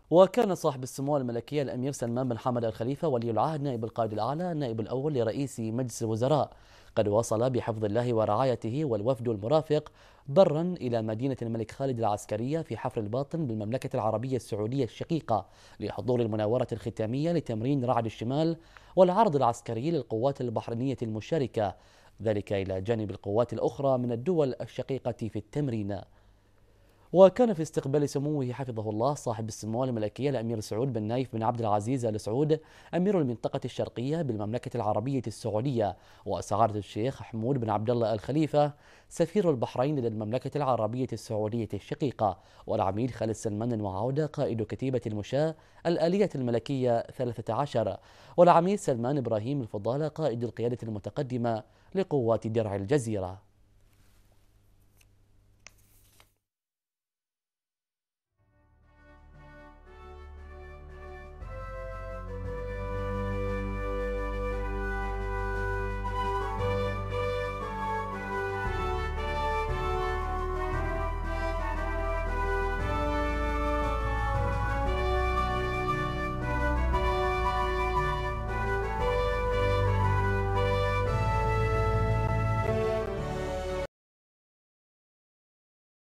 وكان صاحب السمو الملكية الأمير سلمان بن حمد الخليفة ولي العهد نائب القائد الأعلى النائب الأول لرئيس مجلس الوزراء قد وصل بحفظ الله ورعايته والوفد المرافق برا إلى مدينة الملك خالد العسكرية في حفر الباطن بالمملكة العربية السعودية الشقيقة لحضور المناورة الختامية لتمرين رعد الشمال والعرض العسكري للقوات البحرينية المشاركة، ذلك إلى جانب القوات الأخرى من الدول الشقيقة في التمرين. وكان في استقبال سموه حفظه الله صاحب السمو الملكية الأمير سعود بن نايف بن عبد العزيز آل سعود أمير المنطقة الشرقية بالمملكة العربية السعودية، وسعادة الشيخ حمود بن عبد الله الخليفة سفير البحرين لدى المملكة العربية السعودية الشقيقة، والعميد خالد سلمان المعاودة قائد كتيبة المشاة الآلية الملكية 13، والعميد سلمان إبراهيم الفضالة قائد القيادة المتقدمة لقوات درع الجزيرة.